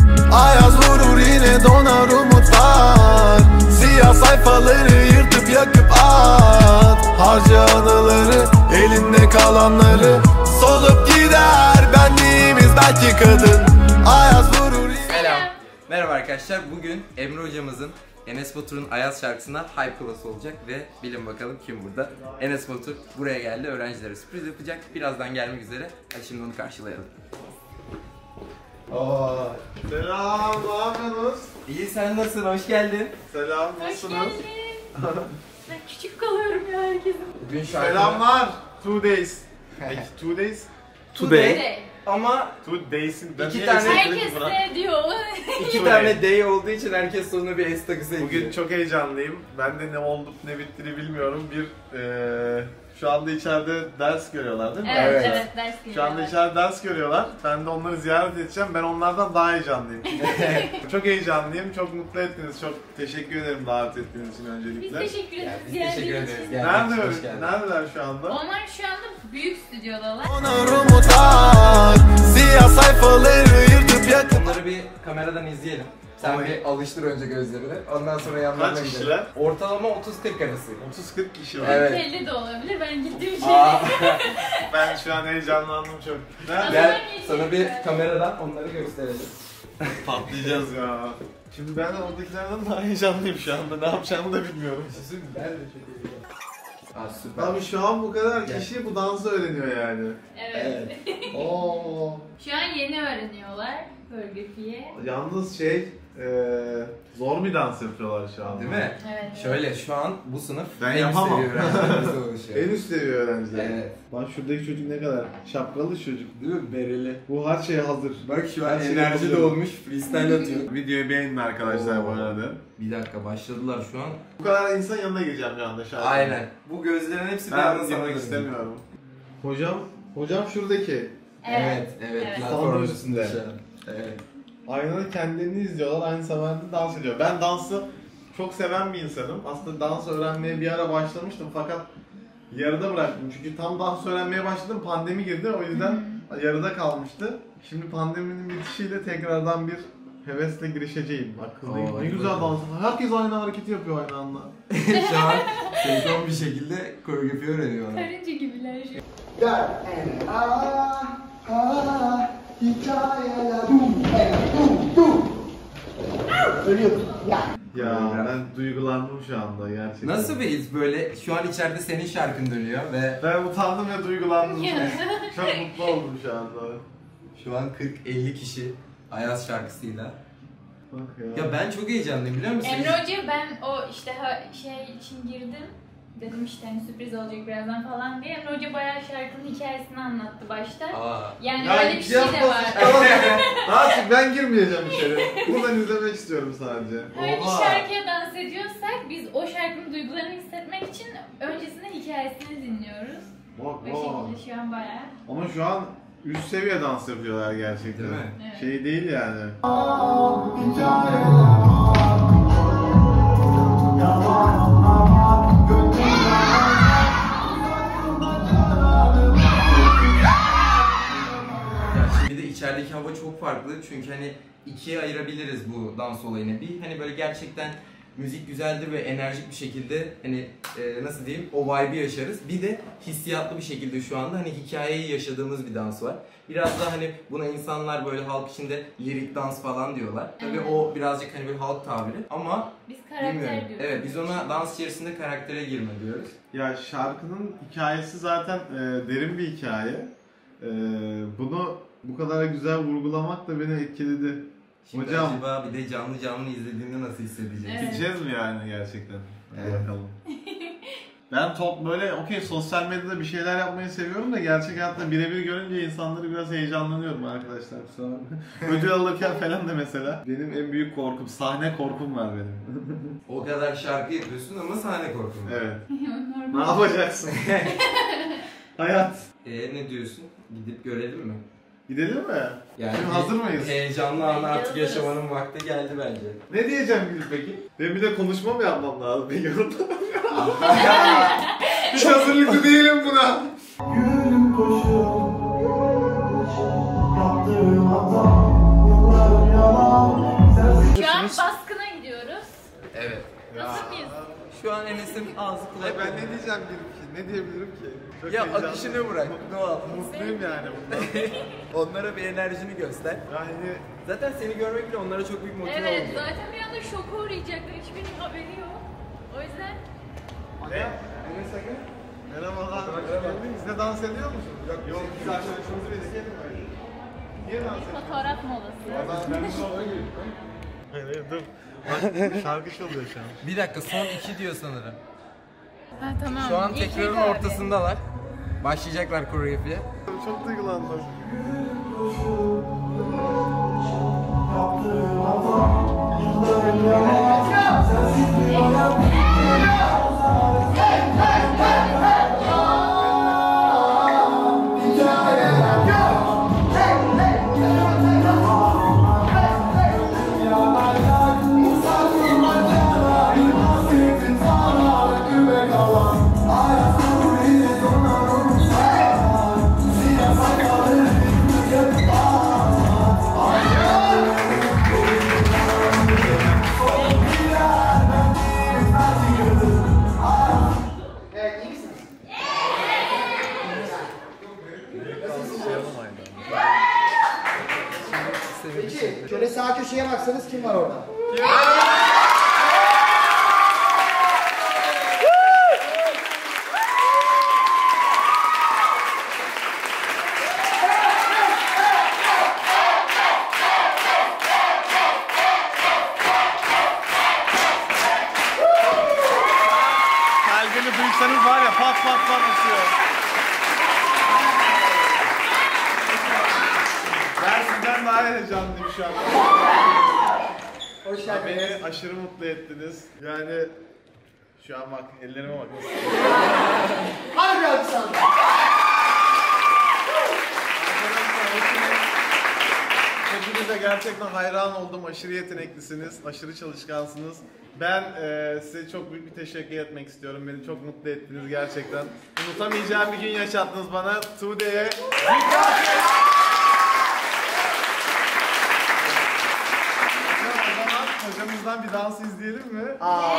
Ayaz vurur yine donar umutlar. Siyah sayfaları yırtıp yakıp at. Harca anıları, elinde kalanları. Solup gider benliğimiz belki kadın. Ayaz vurur. Selam. Merhaba arkadaşlar. Bugün Emre hocamızın Enes Batur'un Ayaz şarkısına hype class olacak ve bilin bakalım kim burada. Enes Batur buraya geldi, öğrencilere sürpriz yapacak. Birazdan gelmek üzere. Hadi şimdi onu karşılayalım. Selam, ne yapıyorsunuz? İyi, sen nasılsın? Hoş geldin. Selam, Hoş nasılsınız? geldin. Ben küçük kalıyorum ya herkesin. Bugün şarkı... Selamlar. 2 days. 2 days? Today. Ama 2 days'in ben İki niye tane- esnekledim Herkes buna? ne diyor? iki tane day olduğu için herkes sonuna bir S takısı ekliyor. Bugün çok heyecanlıyım. Ben de ne olduk ne bittiğini bilmiyorum. Şu anda içeride ders görüyorlar değil mi? Evet, Evet. evet, ders geliyor. Şu anda içeride ders görüyorlar. Ben de onları ziyaret edeceğim. Ben onlardan daha heyecanlıyım. Çok heyecanlıyım. Çok mutlu ettiniz. Çok teşekkür ederim davet ettiğiniz için Biz öncelikle. teşekkür ederiz. Biz teşekkür geldiğin ederiz. için. Neredeler şu anda? Onlar şu anda büyük stüdyodalar. Donar umutlar. Siyah sayfaları yırtıp yakıp. Onları bir kameradan izleyelim. Sen Tamam. bir alıştır önce gözlerini. Ondan sonra yanlarına Kaç gidelim. kişiler? Ortalama 30-40 arası. 30-40 kişi var. Evet. 50 de olabilir. Ben gittiğim Aa, şeyde. Ben şu an heyecanlandım çok. Ben gel sana bir kameradan onları gösterelim. patlayacağız ya. Şimdi ben de oradakilerden daha heyecanlıyım şu anda. Ne yapacağımı da bilmiyorum. Ben de çok iyiyim. Aa, süper. Abi şu an bu kadar Gel. kişi bu dansı öğreniyor yani. Evet. Oo. Şu an yeni öğreniyorlar koreografiyi. Yalnız zor bir dans yapıyorlar şu an. Değil mi? Evet. Şöyle şu an bu sınıf Ben en yapamam. üst seviye öğrencilerimizle oluşuyor. En üst seviye öğrenciler. Evet. Bak şuradaki çocuk ne kadar şapkalı çocuk. Değil mi? Bereli. Bu her şeye hazır. Bak şu an Her şey enerji hazır. dolmuş, freestyle atıyor. Videoyu beğenin arkadaşlar bu arada. Bir dakika, başladılar şu an. Bu kadar insan yanına geleceğim şu anda şarkı. Aynen. Bu gözlerin hepsi bir anda Ben sana girmek dönüyor. istemiyorum. Hocam şuradaki. Evet, evet. Evet. Platform Tam üstünde. üstünde. Evet. Aynada kendilerini izliyorlar, aynı zamanda dans ediyor. Ben dansı çok seven bir insanım. Aslında dans öğrenmeye bir ara başlamıştım fakat yarıda bıraktım. Çünkü tam dans öğrenmeye başladım, pandemi girdi. O yüzden yarıda kalmıştı. Şimdi pandeminin bitişiyle tekrardan bir hevesle girişeceğim. Bak kız Oo, ne hadi güzel bakalım. dans. Herkes aynı hareketi yapıyor aynı anda. Şu an senkron bir şekilde koreografi öğreniyorlar. Karınca gibiler şu an. Gel. Hikayeler. Ölüyorum. Ya. Ya ben duygulandım şu anda gerçekten. Nasıl bir his böyle? Şu an içeride senin şarkın dönüyor ve Ben utandım ve duygulandım. Ya. Çok mutlu oldum şu anda. şu an 40-50 kişi Ayaz şarkısıyla. Bak Ya ben çok heyecanlıyım biliyor musun? Emre Hoca ben o işte şey için girdim. Dedim işte hani sürpriz olacak birazdan falan diye. Emre Hoca bayağı şarkının hikayesini anlattı başta. Aa. Yani Ya öyle bir şey de var. Artık ben girmeyeceğim içeri. Buradan izlemek istiyorum sadece. Böyle bir Oha. şarkıya dans ediyorsak biz o şarkının duygularını hissetmek için öncesinde hikayesini dinliyoruz. Bak O şekilde şu an bayağı. Ama şu an üst seviye dans yapıyorlar gerçekten. Değil mi? Evet. Şey değil yani. Ya şimdi de içerideki hava çok farklı çünkü hani ikiye ayırabiliriz bu dans olayını. Bir hani böyle gerçekten müzik güzeldir ve enerjik bir şekilde hani nasıl diyeyim o vibe'ı yaşarız. Bir de hissiyatlı bir şekilde şu anda hani hikayeyi yaşadığımız bir dans var. Biraz daha hani buna insanlar böyle halk içinde lirik dans falan diyorlar. Tabii Evet. o birazcık hani bir halk tabiri ama Biz karakter bilmiyorum. diyoruz. Evet biz ona dans içerisinde karaktere girme diyoruz. Ya şarkının hikayesi zaten derin bir hikaye. Bunu bu kadar güzel vurgulamak da beni etkiledi. Şimdi Hocam. acaba bir de canlı izlediğinde nasıl hissedeceğiz? Evet. Gideceğiz mi yani gerçekten? Hadi Evet. bakalım. Ben böyle sosyal medyada bir şeyler yapmayı seviyorum da gerçek hayatta birebir görünce insanları biraz heyecanlanıyorum arkadaşlar. Kusura bakmayın. Ödül alırken falan da mesela. Benim en büyük korkum, sahne korkum var benim. O kadar şarkı yapıyorsun ama sahne korkun var. Evet. Ne Normal. yapacaksın? Hayat. Ne diyorsun? Gidip görelim mi? Gidelim mi? Yani Şimdi hazır mıyız? Heyecanlı anı artık Hazırız. yaşamanın vakti geldi bence. Ne diyeceğim Gül peki? Ben bir de konuşma mı yapmam lazım peki orada? Hiç hazırlıklı değilim buna. Gülüm koşuyor. Yaptığım hata. Yıllar yalan. Hazır mıyız? Şu an Enes'in ağzı kulak. Ben ne diyeceğim ki? Ne diyebilirim ki? Çok Ya heyecanlı. akışını bırak. Doğal. Mutluyum yani bundan. Onlara bir enerjini göster. Yani Zaten seni görmek bile onlara çok büyük motive Evet, oluyor. zaten bir anda şoka uğrayacaklar. Hiçbirinin haberi yok. O yüzden Enes Akın. merhabalar. Siz de dans ediyor musunuz? Yok biz arkadaşımızı bekleyelim böyle. Niye dans ediyorsun? fotoğraf molası. Ben de sonra gireyim. Hayır dur. Bak şarkı çalıyor şu an. Bir dakika son 2 diyor sanırım. Ha tamam. Şu an İyi tekrarın ki abi. ortasındalar. Başlayacaklar koreografiye. Çok duygulandım. Evet, iyi misiniz? Peki, şöyle sağ köşeye baksanız kim var orada? Kalbini duysanız var ya pat pat pat atıyor. Ben sizden daha heyecanlıyım şu an. Hoş geldiniz. Beni aşırı mutlu ettiniz. Yani şu an bak ellerime bak. Hadi bir alkış alın. Hepinize gerçekten hayran oldum. Aşırı yeteneklisiniz, aşırı çalışkansınız. Ben size çok büyük bir teşekkür etmek istiyorum. Beni çok mutlu ettiniz gerçekten. Unutamayacağım bir gün yaşattınız bana. Tuğde'ye. O zaman hocamızdan bir dans izleyelim mi?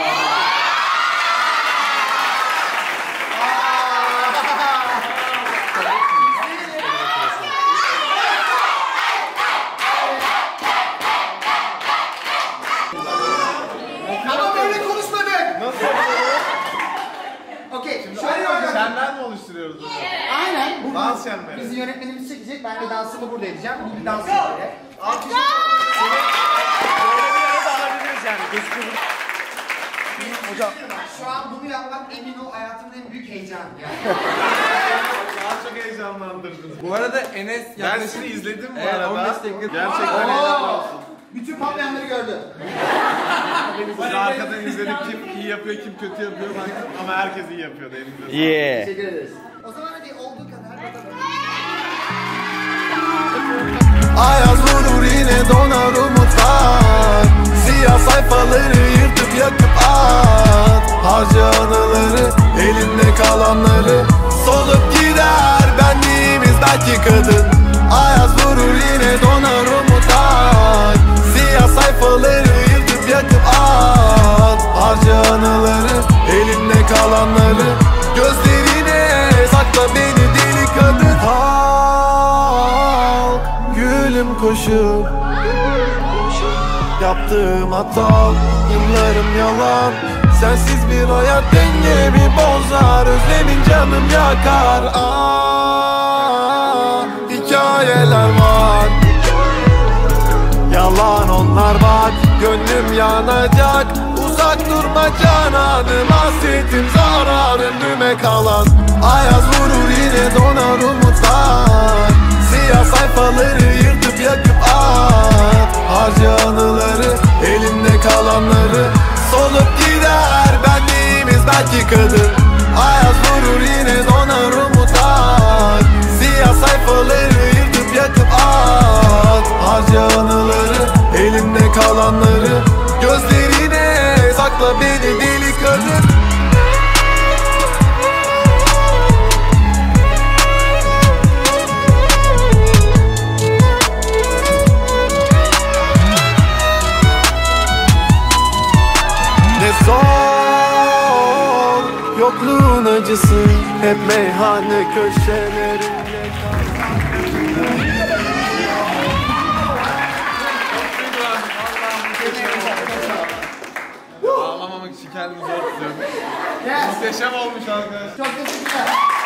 Ama böyle konuşmadık. Nasıl yapıyoruz? Okey, şöyle yapalım. Çember mi oluşturuyoruz hocam? Aynen. Bu Dans çemberi. bizi yönetmenimiz çekecek. Ben de dansımı burada edeceğim. Bir dans şekli. Hocam şu an bunu yapmak emin ol hayatımın en büyük heyecanı yani. Daha çok heyecanlandırdınız. Bu arada Enes Ben yaklaşık... sizi izledim bu Evet, arada. 15 dakika. Gerçekten helal olsun. Bütün patlayanları gördü. Biz arkadan izledik kim iyi yapıyor, kim kötü yapıyor baktık ama herkes iyi yapıyordu elimizde. Teşekkür ederiz. O zaman hadi olduğu kadar. Ayaz vurur yine donar umutlar. Siyah sayfaları yırtıp yakıp at. Harca anıları, elinde kalanları. Solup gider benliğimiz belki kadın. Ayaz vurur yine donar umutlar. Siyah sayfaları yırtıp yakıp at. Harca anıları, elinde kalanları. Gözlerine sakla beni deli kadın. Halk gülüm koşup yaptığım hata, yıllarım yalan. Sensiz bir hayat dengemi bozar. Özlemin canım yakar. Hikayeler var, yalan onlar bak. Gönlüm yanacak. Uzak durma cananım. Hasretim zararım önüme kalan. Ayaz vurur yine donar umutlar. Siyah sayfaları yırtıp yakıp at. Harca anıları, elimde kalanları. Solup gider benliğimiz belki kadın. Ayaz vurur yine donar umutlar. Siyah sayfaları yırtıp yakıp at. Harca anıları, elimde kalanları. Gözlerine sakla beni deli kadın. Ne zor yokluğun acısı hep meyhane köşelerinde Ağlamamak için kendimi zor tutuyorum. Muhteşem olmuş arkadaşlar. Çok teşekkürler.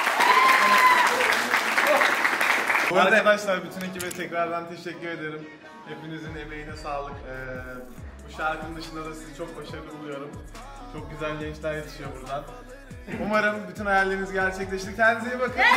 Bu arada arkadaşlar bütün ekibe tekrardan teşekkür ederim. Hepinizin emeğine sağlık. Bu şarkının dışında da sizi çok başarılı buluyorum. Çok güzel gençler yetişiyor buradan. Umarım bütün hayalleriniz gerçekleşir. Kendinize iyi bakın.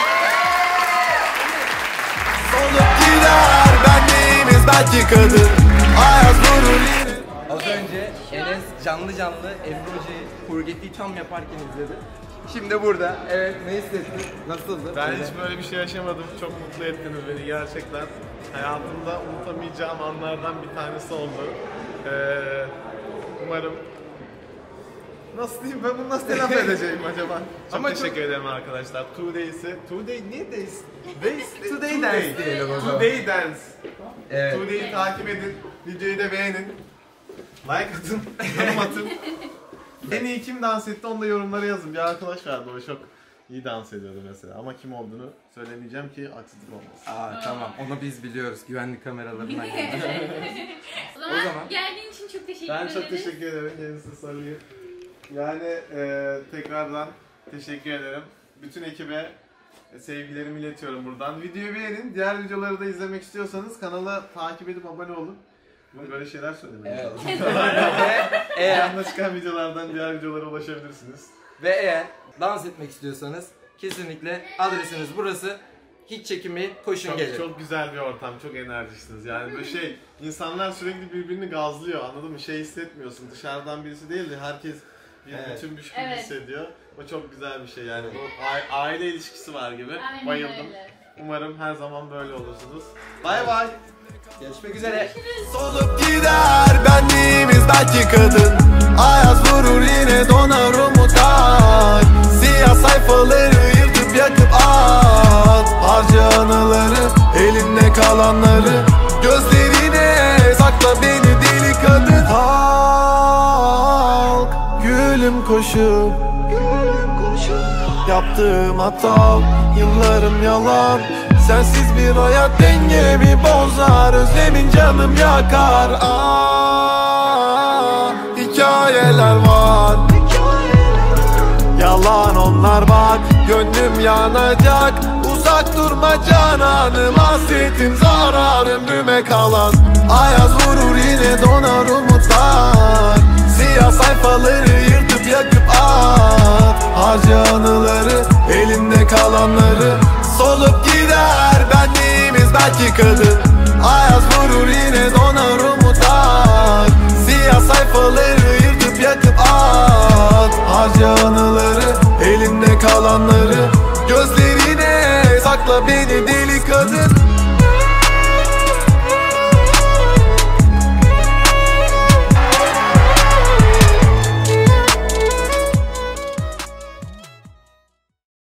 Solup gider benliğimiz belki kadın Ayaz vurur yine. Az önce Enes canlı Ebru Hoca'yı Forget'i tam yaparken izledi. Şimdi burada. Evet, ne hissettin? Nasıldı? Ben hiç böyle bir şey yaşamadım. Çok mutlu ettiniz beni gerçekten. Hayatımda unutamayacağım anlardan bir tanesi oldu. Umarım... Nasıl diyeyim, ben bunu nasıl telaffuz edeceğim acaba? Çok Ama teşekkür ederim arkadaşlar. Today ne days? Today Dance diyelim o zaman. Today Dance. Evet. Today'i takip edin, videoyu da beğenin. Like atın, yorum atın. En iyi kim dans etti onu da yorumlara yazın. Bir arkadaş vardı, o çok iyi dans ediyordu mesela. Ama kim olduğunu söylemeyeceğim ki haksızlık olmasın. Tamam, onu biz biliyoruz. Güvenlik kameralarından geldi. O zaman geldiğin için çok teşekkür Ben ederiz. çok teşekkür ederim. Kendinize sarılayım. Yani tekrardan teşekkür ederim. Bütün ekibe sevgilerimi iletiyorum buradan. Videoyu beğenin. Diğer videoları da izlemek istiyorsanız kanala takip edip abone olun. Böyle şeyler söylemeye çalışıyorum. Eğer Yanında çıkan videolardan diğer videolara ulaşabilirsiniz. ve eğer dans etmek istiyorsanız kesinlikle adresiniz burası. Hiç çekinmeyin, koşun gelin. Çok güzel bir ortam, çok enerjiksiniz. Yani böyle insanlar sürekli birbirini gazlıyor, anladın mı? Hissetmiyorsun. Dışarıdan birisi değil de herkes bir bütünmüş gibi hissediyor. O çok güzel bir şey yani. O aile ilişkisi var gibi. Aynen Bayıldım. öyle. Umarım her zaman böyle olursunuz. Bay bay. Görüşmek üzere. Solup gider benliğimiz belki kadın Ayaz vurur yine donar umutlar Siyah sayfaları yırtıp yakıp at Harca anıları elinde kalanları Gözlerine sakla beni deli kadın Halk gülüm koşup Yaptığım hata yıllarım yalan Sensiz bir hayat dengemi bozar Özlemin canım yakar Hikayeler var Yalan onlar bak Gönlüm yanacak Uzak durma cananım Hasretim zarar ömrüme kalan Ayaz vurur yine donar umutlar Siyah sayfaları yırtıp yakıp at Harca anıları elinde kalanları Solup gider benliğimiz belki kadın Ayaz vurur yine donar umutlar Siyah sayfaları yırtıp yakıp at Harca anıları elinde kalanları Gözlerine sakla beni